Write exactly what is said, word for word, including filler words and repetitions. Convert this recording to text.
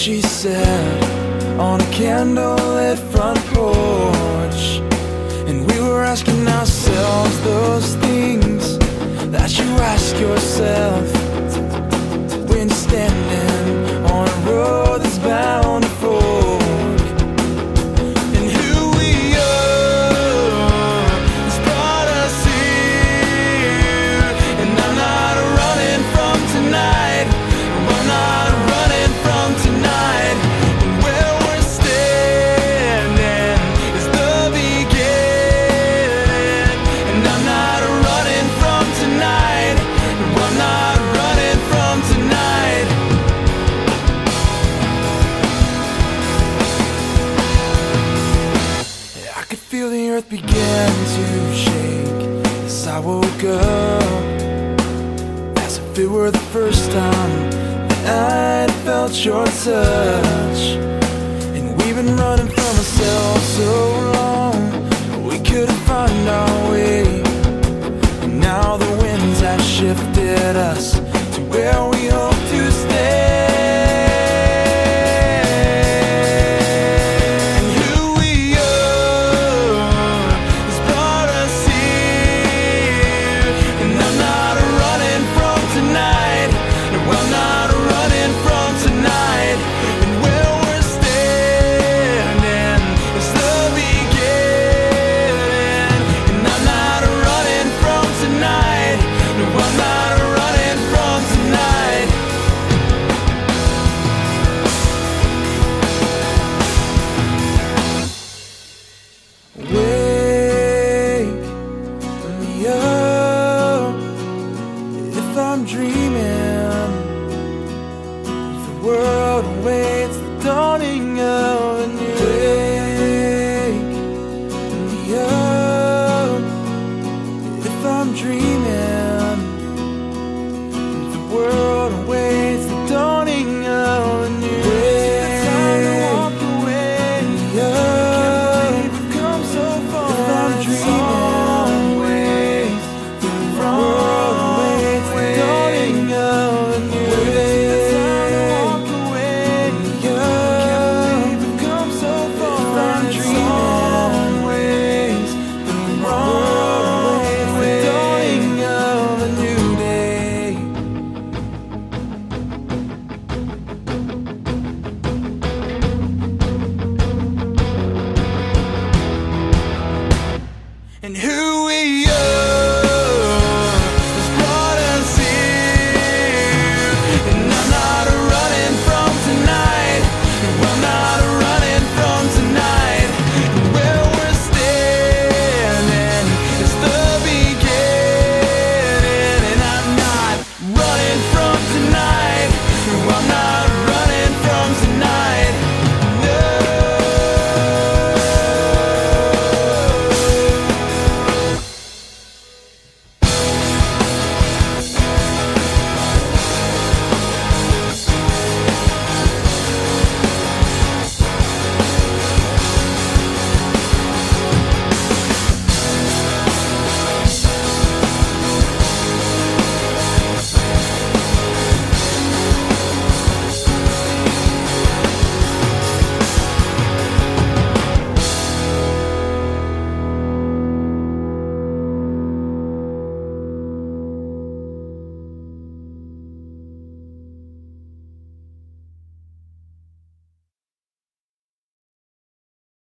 she said, on a candlelit front porch. And we were asking ourselves those things that you ask yourself when standing on a road that's bound to fork. And who we are has brought us here. And I'm not running from tonight. I'm not running from tonight. And where we're standing is the beginning. And I'm not running from tonight. I'm not running from tonight. I could feel the earth begin to shake as I woke up, as if it were the first time that I'd felt your touch. And we've been running from ourselves so long, we couldn't find our way. And now the winds have shifted us to where we hope to stay. And who we are has brought us here. And I'm not running from tonight. No, I'm not running from tonight. And where we're standing is the beginning. And I'm not running from tonight. No, I'm not running from tonight. Wake me up if I'm dreaming. If the world awaits the dawning of